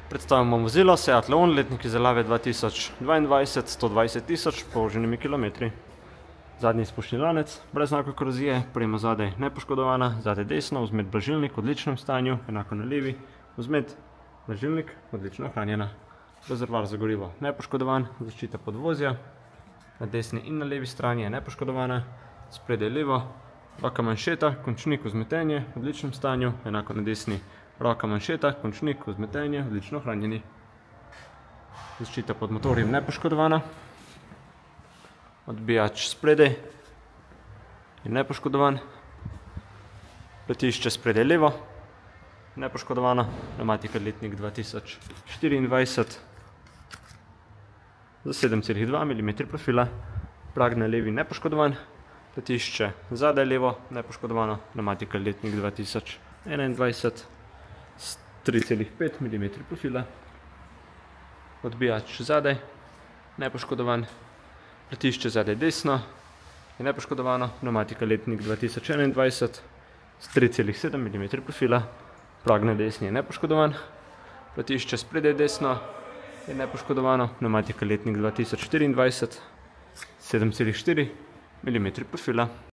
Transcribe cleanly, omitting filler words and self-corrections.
Predstavljamo vozilo Seat Leon, letnik izdelave 2022, 120 tisoč povoženimi kilometri. Zadnji izpušni lanec, brez znakov korozije, prema zadaj nepoškodovana, zadaj desno, vzmet blažilnik v odličnem stanju, enako na levi, vzmet blažilnik odlično ohranjena. Rezervoar za gorivo nepoškodovan, zaščita podvozja, na desni in na levi strani je nepoškodovana, spredaj levo, roka manšeta, končnik vzmetenje v odličnem stanju, enako na desni, roka manšeta, končnik vzmetenje odlično ohranjeni. Zaščita pod motorjem nepoškodovana, odbijač spredaj je nepoškodovan, platišče spredaj levo, nepoškodovano, pneumatika letnik 2024 za 7,2 mm profila, prag na levi nepoškodovan, platišče zadaj levo nepoškodovano, pneumatika letnik 2021 s 3,5 mm profila, odbijač zadaj nepoškodovan, platišče zadaj desno je nepoškodovano, pneumatika letnik 2021 s 3,7 mm profila, prag na desni je nepoškodovan, platišče spredaj desno je nepoškodovano, pneumatika letnik 2024 7,4 mm profila.